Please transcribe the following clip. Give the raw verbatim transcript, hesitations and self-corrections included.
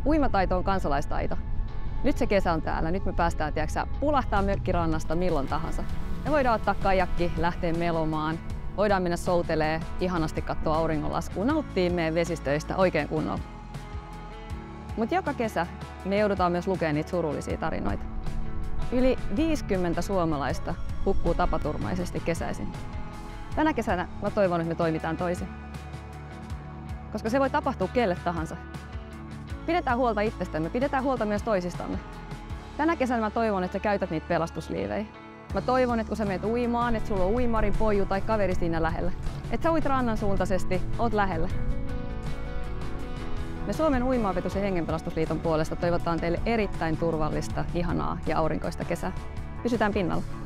Uimataito on kansalaistaito. Nyt se kesä on täällä, nyt me päästään tiiäksä, pulahtaa mökkirannasta milloin tahansa. Me voidaan ottaa kajakki, lähteä melomaan, voidaan mennä soutelee, ihanasti katsoa auringonlaskua, nauttia meidän vesistöistä oikein kunnolla. Mutta joka kesä me joudutaan myös lukemaan niitä surullisia tarinoita. Yli viisikymmentä suomalaista hukkuu tapaturmaisesti kesäisin. Tänä kesänä mä toivon, että me toimitaan toisin. Koska se voi tapahtua kelle tahansa. Pidetään huolta itsestämme, pidetään huolta myös toisistamme. Tänä kesänä mä toivon, että sä käytät niitä pelastusliivejä. Mä toivon, että kun sä menet uimaan, että sulla on uimari, poiju tai kaveri siinä lähellä. Että sä uit rannan suuntaisesti, oot lähellä. Me Suomen Uimaopetus- ja Hengenpelastusliiton puolesta toivotaan teille erittäin turvallista, ihanaa ja aurinkoista kesää. Pysytään pinnalla.